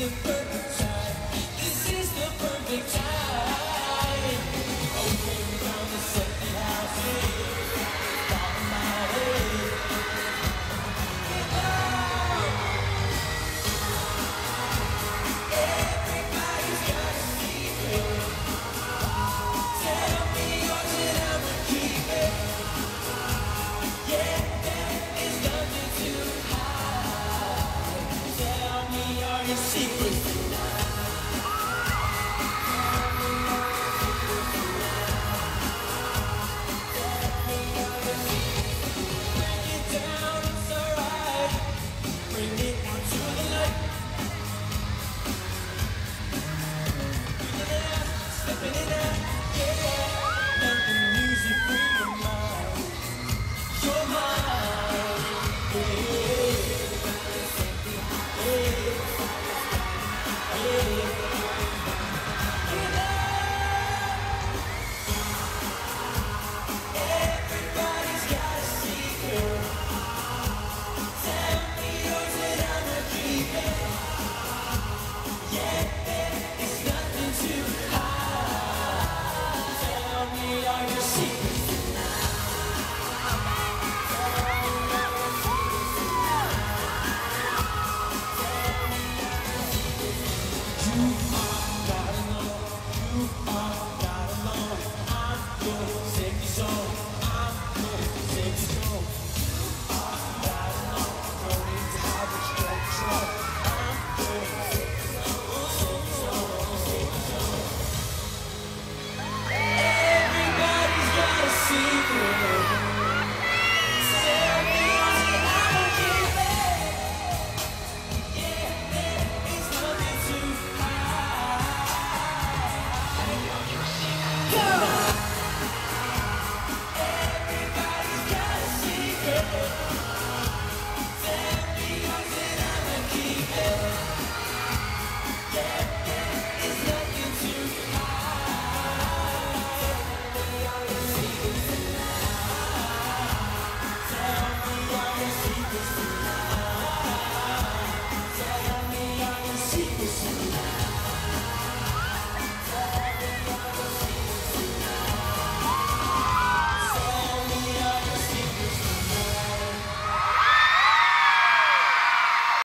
the perfect time. This is the perfect time. Okay, we're gonna set the house on my way. Everybody's got a secret. Tell me yours and I'ma keep it. Yeah, there is nothing to hide. Tell me all your secrets. Break it down, it's alright. Bring it out to the light. Breathing out, stepping it out, yeah. Let the music free your mind. Your mind, everybody's got a secret. Tell me yours and I'ma keep it. Yeah, there is nothing to hide. Tell me all your secrets. You are God alone. You are God alone. I'm your safety zone. I'm your safety zone. God alone. No need to have control. I'm your safety zone. Everybody's got a secret. Tell me yours and I'ma keep it. Yeah, there is nothing to hide. Everybody's got a secret. Tell me yours and I'ma keep it. Yeah, there is nothing to hide. Tell me all your secrets tonight. Tell me all your secrets tonight.